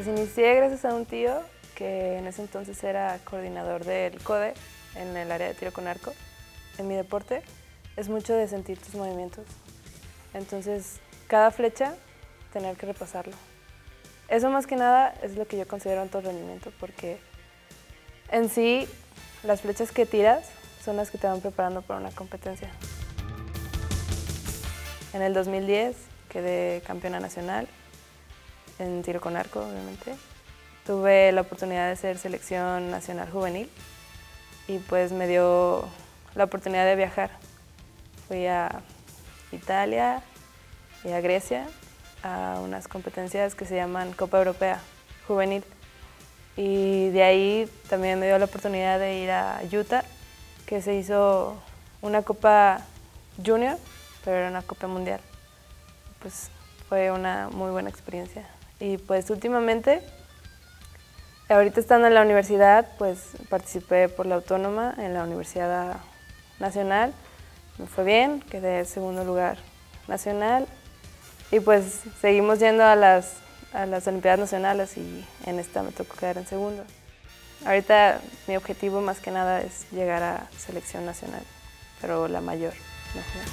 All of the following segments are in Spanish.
inicié gracias a un tío que en ese entonces era coordinador del CODE en el área de tiro con arco. En mi deporte es mucho de sentir tus movimientos. Entonces, cada flecha, tener que repasarlo. Eso más que nada es lo que yo considero alto rendimiento, porque en sí las flechas que tiras son las que te van preparando para una competencia. En el 2010 quedé campeona nacional en tiro con arco, obviamente. Tuve la oportunidad de ser selección nacional juvenil y pues me dio la oportunidad de viajar. Fui a Italia y a Grecia a unas competencias que se llaman Copa Europea Juvenil. Y de ahí también me dio la oportunidad de ir a Utah, que se hizo una Copa Junior, pero era una Copa Mundial. Pues fue una muy buena experiencia. Y pues últimamente, ahorita estando en la universidad, pues participé por la Autónoma en la Universidad Nacional. Me fue bien, quedé en segundo lugar nacional. Y pues seguimos yendo a las Olimpiadas Nacionales y en esta me tocó quedar en segundo. Ahorita mi objetivo más que nada es llegar a selección nacional, pero la mayor, nacional.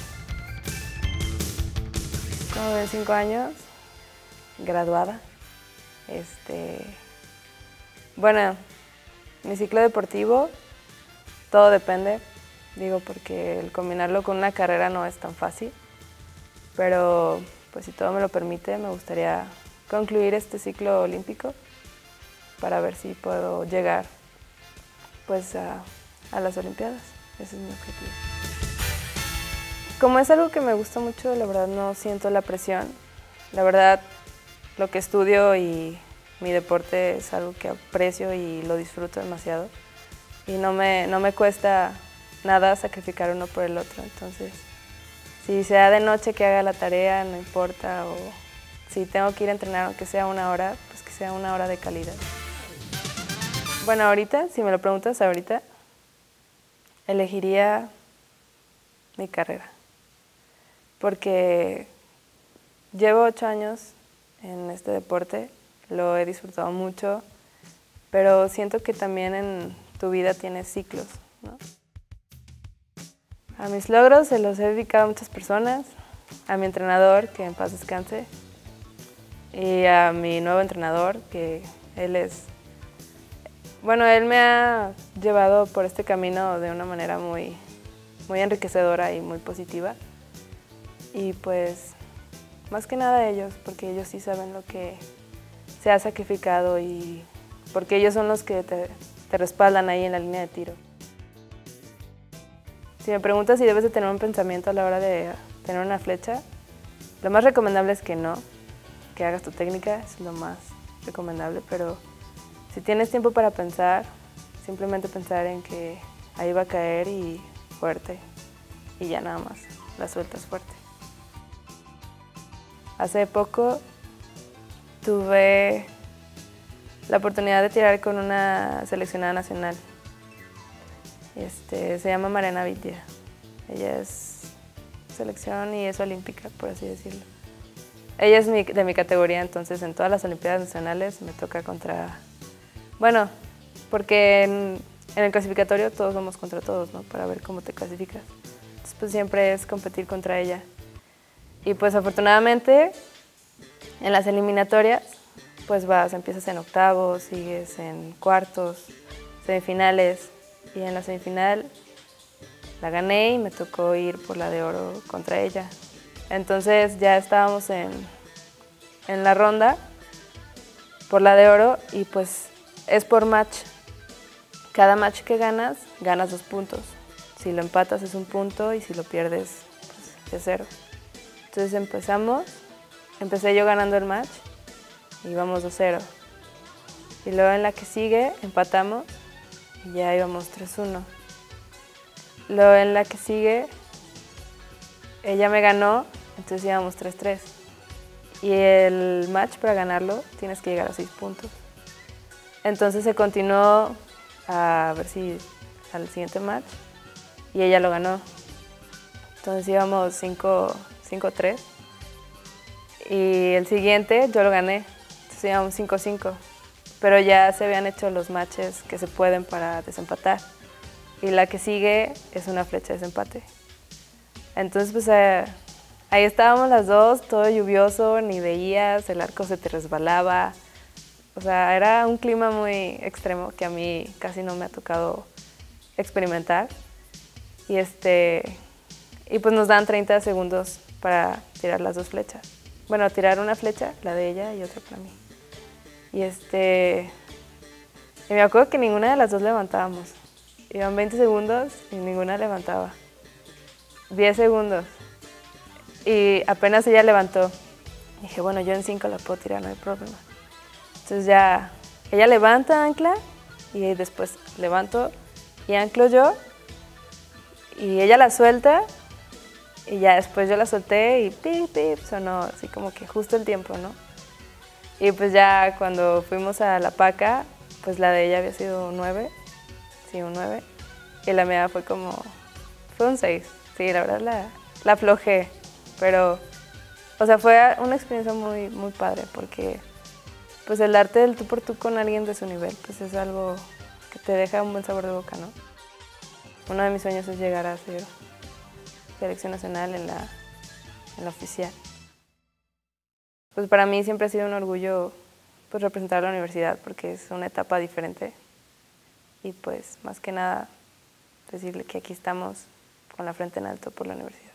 Como de 5 años, graduada. Bueno, mi ciclo deportivo, todo depende, digo, porque el combinarlo con una carrera no es tan fácil, pero pues si todo me lo permite, me gustaría concluir este ciclo olímpico para ver si puedo llegar pues a las Olimpiadas. Ese es mi objetivo. Como es algo que me gusta mucho, la verdad no siento la presión. La verdad, lo que estudio y mi deporte es algo que aprecio y lo disfruto demasiado. Y no me cuesta nada sacrificar uno por el otro. Entonces, si sea de noche que haga la tarea, no importa. O si tengo que ir a entrenar, aunque sea 1 hora, pues que sea 1 hora de calidad. Bueno, ahorita, si me lo preguntas ahorita, elegiría mi carrera. Porque llevo 8 años en este deporte, lo he disfrutado mucho, pero siento que también en tu vida tienes ciclos, ¿no? A mis logros se los he dedicado a muchas personas, a mi entrenador, que en paz descanse, y a mi nuevo entrenador, que él me ha llevado por este camino de una manera muy enriquecedora y muy positiva. Y pues, más que nada ellos, porque ellos sí saben lo que se ha sacrificado y porque ellos son los que te respaldan ahí en la línea de tiro. Si me preguntas si debes de tener un pensamiento a la hora de tener una flecha, lo más recomendable es que no, que hagas tu técnica, es lo más recomendable, pero si tienes tiempo para pensar, simplemente pensar en que ahí va a caer y fuerte, y ya nada más, la sueltas fuerte. Hace poco tuve la oportunidad de tirar con una seleccionada nacional. Se llama Mariana Vitia. Ella es selección y es olímpica, por así decirlo. Ella es de mi categoría, entonces en todas las Olimpiadas Nacionales me toca contra... Bueno, porque en el clasificatorio todos vamos contra todos, ¿no? Para ver cómo te clasificas. Entonces pues siempre es competir contra ella. Y pues afortunadamente en las eliminatorias pues empiezas en octavos, sigues en cuartos, semifinales y en la semifinal la gané y me tocó ir por la de oro contra ella. Entonces ya estábamos en la ronda por la de oro y pues es por match. Cada match que ganas 2 puntos. Si lo empatas es 1 punto y si lo pierdes pues es 0. Entonces empecé yo ganando el match y íbamos 2-0. Y luego en la que sigue empatamos y ya íbamos 3-1. Luego en la que sigue ella me ganó, entonces íbamos 3-3. Y el match para ganarlo tienes que llegar a 6 puntos. Entonces se continuó a ver si al siguiente match y ella lo ganó. Entonces íbamos 5-3 y el siguiente yo lo gané. Entonces se llama un 5-5, pero ya se habían hecho los matches que se pueden para desempatar. Y la que sigue es una flecha de desempate. Entonces, pues ahí estábamos las dos, todo lluvioso, ni veías, el arco se te resbalaba. O sea, era un clima muy extremo que a mí casi no me ha tocado experimentar. Y pues nos dan 30 segundos para tirar las dos flechas. Bueno, tirar una flecha, la de ella y otra para mí. Y me acuerdo que ninguna de las dos levantábamos. Iban 20 segundos y ninguna levantaba. 10 segundos. Y apenas ella levantó. Dije, bueno, yo en 5 la puedo tirar, no hay problema. Entonces ya, ella levanta, ancla, y después levanto y anclo yo. Y ella la suelta, y ya después yo la solté y pip, pip, sonó así como que justo el tiempo, ¿no? Y pues ya cuando fuimos a la paca, pues la de ella había sido un 9, sí, un 9, y la mía fue un 6, sí, la verdad la aflojé, pero, o sea, fue una experiencia muy, muy padre, porque pues el arte del tú por tú con alguien de su nivel, pues es algo que te deja un buen sabor de boca, ¿no? Uno de mis sueños es llegar a ser selección nacional en la oficial. Pues para mí siempre ha sido un orgullo pues representar a la universidad porque es una etapa diferente y pues más que nada decirle que aquí estamos con la frente en alto por la universidad.